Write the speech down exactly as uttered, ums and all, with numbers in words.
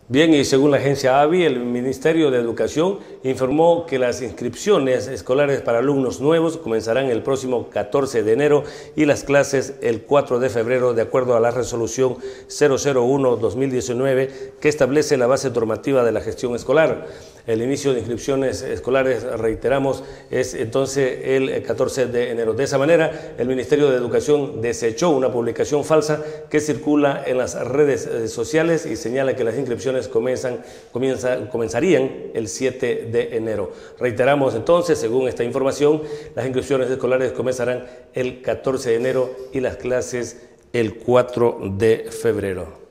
Bien, y según la agencia A B I, el Ministerio de Educación informó que las inscripciones escolares para alumnos nuevos comenzarán el próximo catorce de enero y las clases el cuatro de febrero, de acuerdo a la resolución cero cero uno guión dos mil diecinueve que establece la base normativa de la gestión escolar. El inicio de inscripciones escolares, reiteramos, es entonces el catorce de enero. De esa manera, el Ministerio de Educación desechó una publicación falsa que circula en las redes sociales y señala que las inscripciones comienzan, comienza, comenzarían el siete de enero. Reiteramos entonces, según esta información, las inscripciones escolares comenzarán el catorce de enero y las clases el cuatro de febrero.